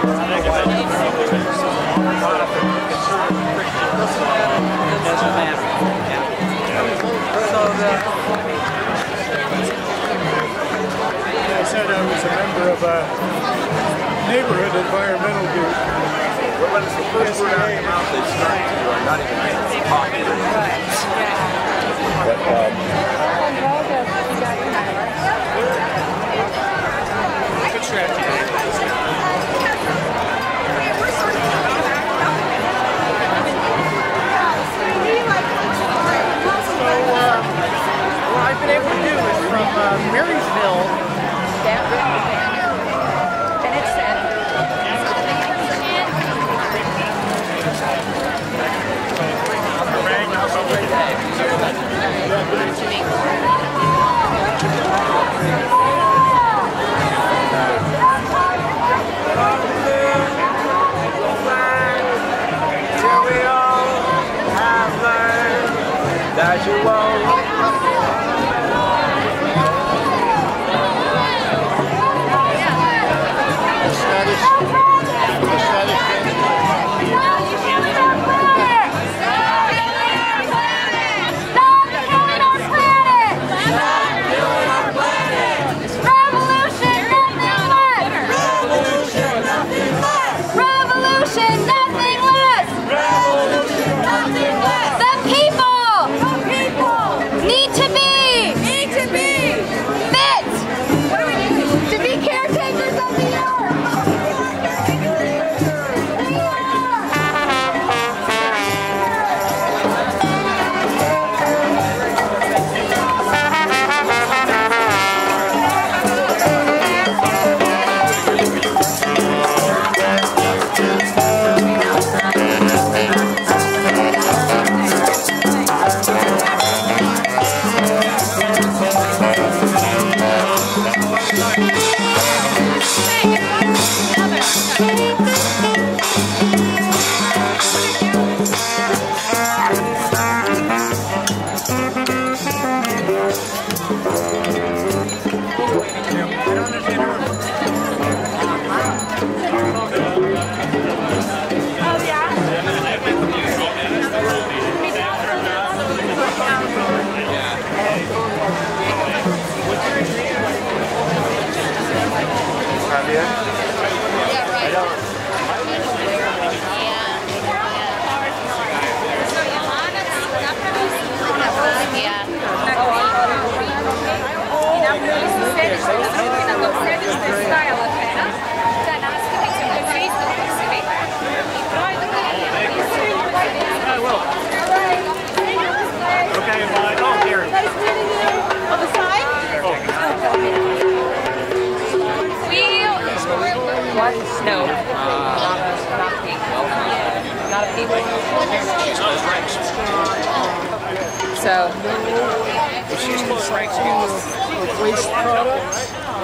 I said I was a member of a neighborhood environmental group. Well, when it's the first word out of your mouth, they start to not even talking. Good strategy. What I've been able to do is from Marysville. And it's sad. That you won't. No, not pink. Not a pink. So, Waste products.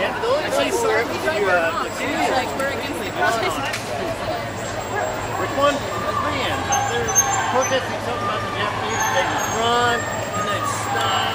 Which one? Man, they're protesting something about the Japanese taking the front and then stop.